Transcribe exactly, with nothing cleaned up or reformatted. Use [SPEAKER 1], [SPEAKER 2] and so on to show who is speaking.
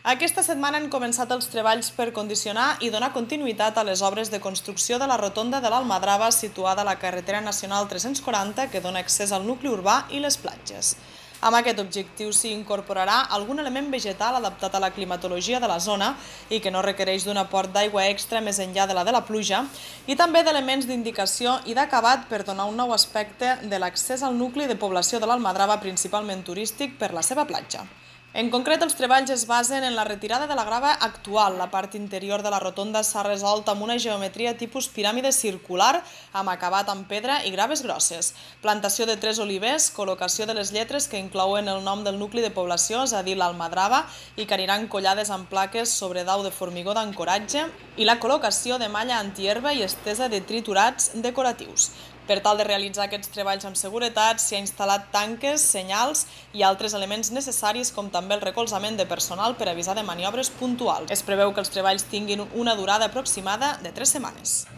[SPEAKER 1] Aquesta setmana han començat els treballs per condicionar i donar continuïtat a les obres de construcció de la rotonda de l'Almadrava situada a la carretera nacional tres-cents quaranta que dona accés al nucli urbà i les platges. Amb aquest objectiu s'hi incorporarà algun element vegetal adaptat a la climatologia de la zona i que no requereix d'un aport d'aigua extra més enllà de la de la pluja i també d'elements d'indicació i d'acabat per donar un nou aspecte de l'accés al nucli de població de l'Almadrava, principalment turístic per la seva platja. En concret, els treballs es basen en la retirada de la grava actual. La part interior de la rotonda s'ha resolt amb una geometria tipus piràmide circular amb acabat en pedra i graves grosses. Plantació de tres olivers, col·locació de les lletres que inclouen el nom del nucli de població, és a dir, l'Almadrava, i que aniran collades amb plaques sobre dau de formigó d'ancoratge, i la col·locació de malla antiherba i estesa de triturats decoratius. Per tal de realitzar aquests treballs amb seguretat, s'hi ha instal·lat tanques, senyals i altres elements necessaris, com també el recolzament de personal per avisar de maniobres puntuals. Es preveu que els treballs tinguin una durada aproximada de tres setmanes.